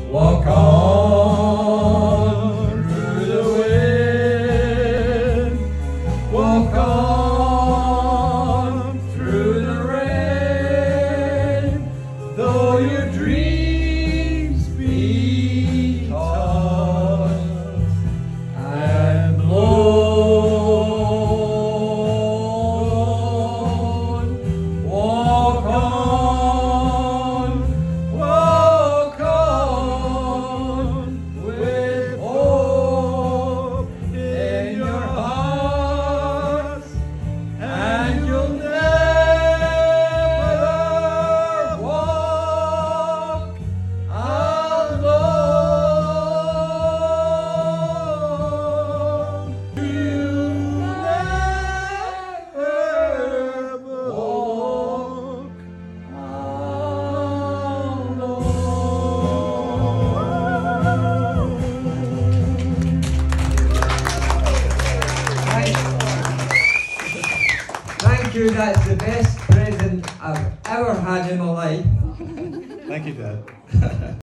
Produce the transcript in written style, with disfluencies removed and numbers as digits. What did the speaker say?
Walk on through the wind. Walk on through the rain. Though your dreams be tossed and blown, walk on, walk on with hope in your heart, and you'll never walk alone. You'll never walk Thank you, that's the best present I've ever had in my life. Thank you, Dad.